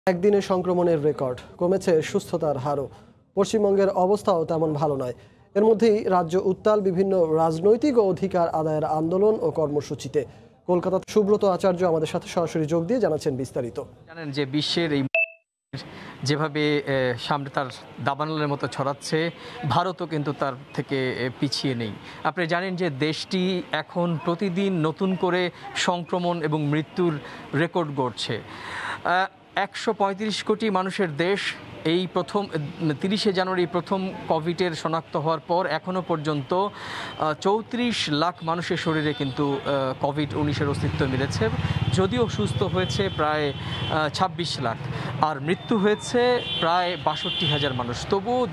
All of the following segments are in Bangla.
একদিনে সংক্রমণের রেকর্ড, কমেছে সুস্থতার হারও। পশ্চিমবঙ্গের অবস্থাও তেমন ভালো নয়। এর মধ্যেই রাজ্য উত্তাল বিভিন্ন রাজনৈতিক ও অধিকার আদায়ের আন্দোলন ও কর্মসূচিতে। কলকাতা সুব্রত আচার্য আমাদের সাথে সরাসরি যোগ দিয়ে জানাচ্ছেন বিস্তারিত। জানেন যে বিশ্বের এই যেভাবে সামনে তার দাবানলের মতো ছড়াচ্ছে, ভারতও কিন্তু তার থেকে পিছিয়ে নেই। আপনি জানেন যে দেশটি এখন প্রতিদিন নতুন করে সংক্রমণ এবং মৃত্যুর রেকর্ড গড়ছে। 135 কোটি মানুষের দেশ। এই প্রথম 30শে জানুয়ারি প্রথম কোভিডের শনাক্ত হওয়ার পর এখনও পর্যন্ত 34 লাখ মানুষের শরীরে কিন্তু কোভিড-19-এর অস্তিত্ব মিলেছে, যদিও সুস্থ হয়েছে প্রায় 26 লাখ, আর মৃত্যু হয়েছে প্রায় 62,000 মানুষ। তবুও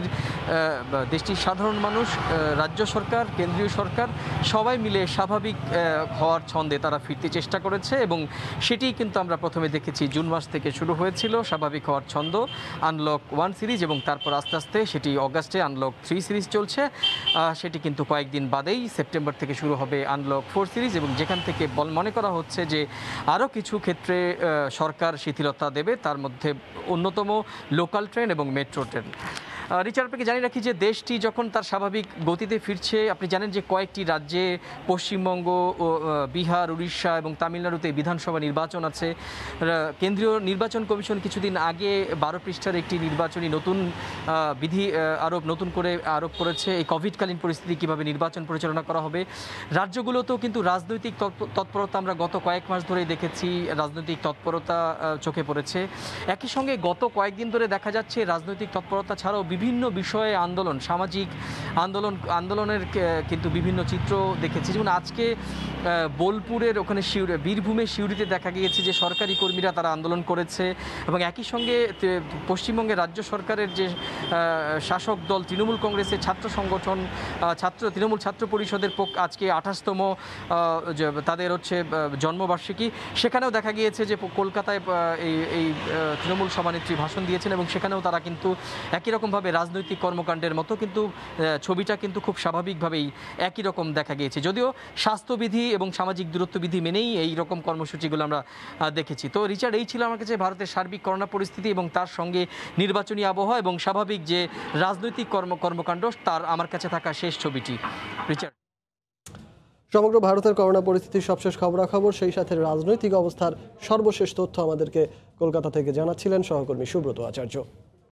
দেশটির সাধারণ মানুষ, রাজ্য সরকার, কেন্দ্রীয় সরকার সবাই মিলে স্বাভাবিক হওয়ার ছন্দে তারা ফিরতে চেষ্টা করেছে, এবং সেটি কিন্তু আমরা প্রথমে দেখেছি জুন মাস থেকে শুরু হয়েছিল স্বাভাবিক হওয়ার ছন্দ, আনলক 1 সিরিজ, এবং তারপর আস্তে আস্তে সেটি অগাস্টে আনলক 3 সিরিজ চলছে। সেটি কিন্তু কয়েকদিন বাদেই সেপ্টেম্বর থেকে শুরু হবে আনলক 4 সিরিজ, এবং যেখান থেকে মনে করা হচ্ছে যে আরও কিছু ক্ষেত্রে সরকার শিথিলতা দেবে, তার মধ্যে অন্যতম লোকাল ট্রেন এবং মেট্রো ট্রেন। রিচার্ড, আপনাকে জানিয়ে রাখি যে দেশটি যখন তার স্বাভাবিক গতিতে ফিরছে, আপনি জানেন যে কয়েকটি রাজ্যে, পশ্চিমবঙ্গ, বিহার, উড়িষ্যা এবং তামিলনাড়ুতে বিধানসভা নির্বাচন আছে। কেন্দ্রীয় নির্বাচন কমিশন কিছুদিন আগে 12 পৃষ্ঠার একটি নির্বাচনী নতুন বিধি নতুন করে আরোপ করেছে, এই কোভিডকালীন পরিস্থিতি কীভাবে নির্বাচন পরিচালনা করা হবে। রাজ্যগুলোতেও কিন্তু রাজনৈতিক তৎপরতা আমরা গত কয়েক মাস ধরেই দেখেছি, রাজনৈতিক তৎপরতা চোখে পড়েছে। একই সঙ্গে গত কয়েকদিন ধরে দেখা যাচ্ছে রাজনৈতিক তৎপরতা ছাড়াও বিভিন্ন বিষয়ে আন্দোলন, সামাজিক আন্দোলনের কিন্তু বিভিন্ন চিত্র দেখেছি। যেমন আজকে বোলপুরের ওখানে বীরভূমের সিউড়িতে দেখা গিয়েছে যে সরকারি কর্মীরা তারা আন্দোলন করেছে, এবং একই সঙ্গে পশ্চিমবঙ্গের রাজ্য সরকারের যে শাসক দল তৃণমূল কংগ্রেসের ছাত্র সংগঠন তৃণমূল ছাত্র পরিষদের আজকে 28তম তাদের জন্মবার্ষিকী, সেখানেও দেখা গিয়েছে যে কলকাতায় এই তৃণমূল সভানেত্রী ভাষণ দিয়েছেন, এবং সেখানেও তারা কিন্তু একই রকমভাবে রাজনৈতিক কর্মকাণ্ডের মতো কিন্তু ছবিটা কিন্তু খুব স্বাভাবিকভাবেই একই রকম দেখা গিয়েছে, যদিও স্বাস্থ্যবিধি এবং সামাজিক দূরত্ববিধি মেনেই এই রকম কর্মসূচিগুলো আমরা দেখেছি। তো রিচার্ড, এই ছিল আমার কাছে ভারতের সার্বিক করোনা পরিস্থিতি এবং তার সঙ্গে নির্বাচনী আবহাওয়া এবং স্বাভাবিক যে রাজনৈতিক কর্মকাণ্ড, তার আমার কাছে থাকা শেষ ছবিটি। রিচার্ড, সমগ্র ভারতের করোনা পরিস্থিতির সবশেষ খবরাখবর, সেই সাথে রাজনৈতিক অবস্থার সর্বশেষ তথ্য আমাদেরকে কলকাতা থেকে জানাচ্ছিলেন সহকর্মী সুব্রত আচার্য।